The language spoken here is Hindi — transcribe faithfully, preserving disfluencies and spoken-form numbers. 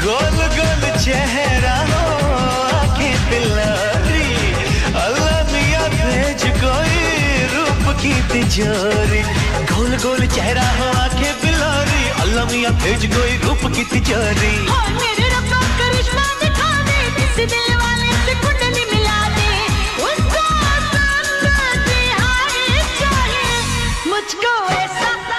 गोल गोल चेहरा हो आंखें तिलारी, अल्लाह मियां भेज कोई रूप की तिजोरी। गोल गोल चेहरा हो आंखें बिलारी, अल्लाह मियां भेज कोई रूप की तिजोरी। मेरे रब्बा करिश्मा दिखा दे, किसी दिल वाले से कुंडली मिला दे, उसको आसान दिहाड़ी चाहिए मुझको ऐसा।